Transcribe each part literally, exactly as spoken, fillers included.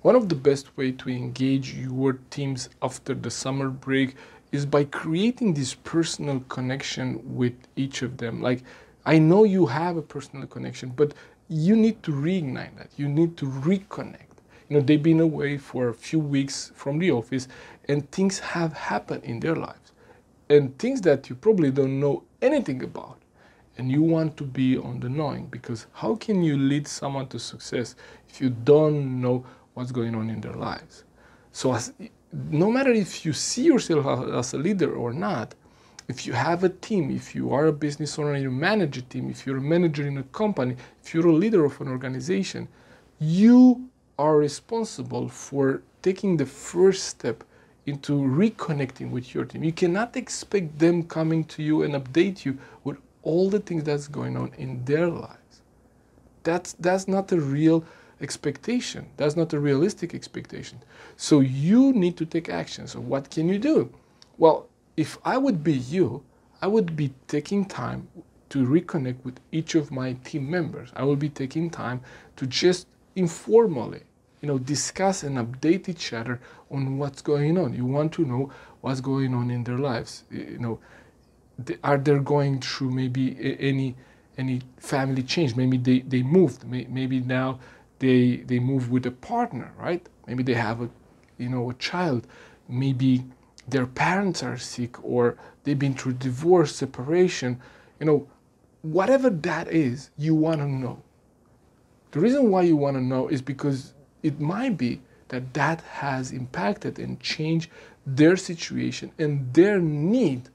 One of the best way to engage your teams after the summer break is by creating this personal connection with each of them. Like, I know you have a personal connection, but you need to reignite that. You need to reconnect. You know, they've been away for a few weeks from the office and things have happened in their lives. And things that you probably don't know anything about. And you want to be on the knowing, because how can you lead someone to success if you don't know what's going on in their lives? So as, no matter if you see yourself as a leader or not, if you have a team, if you are a business owner and you manage a team, if you're a manager in a company, if you're a leader of an organization, you are responsible for taking the first step into reconnecting with your team. You cannot expect them coming to you and update you with all the things that's going on in their lives. That's, that's not a real expectation. That's not a realistic expectation. So you need to take action. So what can you do? Well, if I would be you, I would be taking time to reconnect with each of my team members. I will be taking time to just informally, you know, discuss and update each other on what's going on. You want to know what's going on in their lives. You know, are they going through maybe any any family change? Maybe they, they moved. Maybe now they they move with a partner, right? Maybe they have a, you know, a child. Maybe their parents are sick, or they've been through divorce, separation. You know, whatever that is, you want to know. The reason why you want to know is because it might be that that has impacted and changed their situation and their need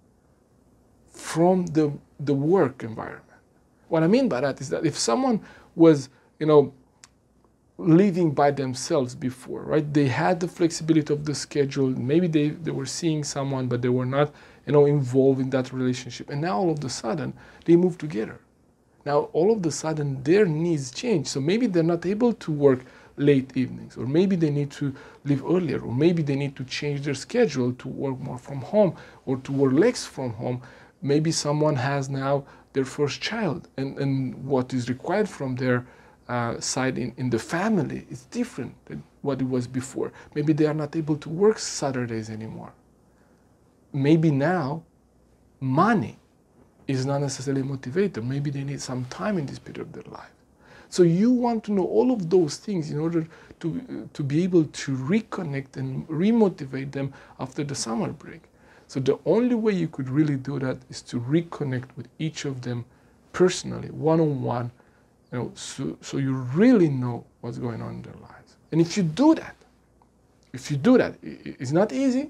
from the, the work environment. What I mean by that is that if someone was, you know, living by themselves before, right? They had the flexibility of the schedule. Maybe they, they were seeing someone, but they were not, you know, involved in that relationship. And now all of a sudden, they move together. Now, all of a sudden, their needs change. So maybe they're not able to work late evenings, or maybe they need to leave earlier, or maybe they need to change their schedule to work more from home or to work less from home. Maybe someone has now their first child, and, and what is required from their uh, side in, in the family is different than what it was before. Maybe they are not able to work Saturdays anymore. Maybe now money is not necessarily a motivator. Maybe they need some time in this period of their life. So you want to know all of those things in order to, to be able to reconnect and remotivate them after the summer break. So the only way you could really do that is to reconnect with each of them personally, one-on-one, you know, so, so you really know what's going on in their lives. And if you do that, if you do that, it's not easy.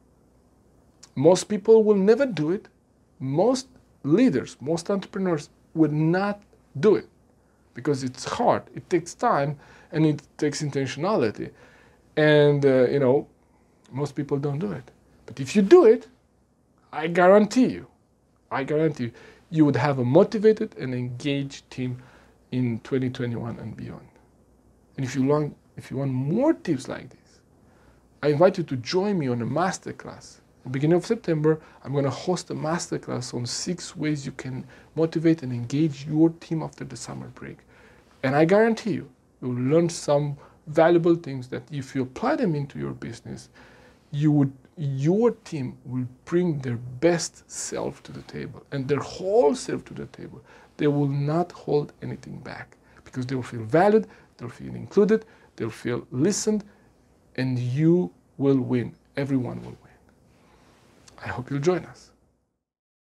Most people will never do it. Most leaders, most entrepreneurs would not do it because it's hard. It takes time and it takes intentionality. And, uh, you know, most people don't do it. But if you do it, I guarantee you, I guarantee you, you would have a motivated and engaged team in twenty twenty-one and beyond. And if you want, if you want more tips like this, I invite you to join me on a masterclass. At the beginning of September, I'm going to host a masterclass on six ways you can motivate and engage your team after the summer break. And I guarantee you, you'll learn some valuable things that if you apply them into your business, you would, your team will bring their best self to the table and their whole self to the table. They will not hold anything back because they will feel valued, they'll feel included, they'll feel listened, and you will win. Everyone will win. I hope you'll join us.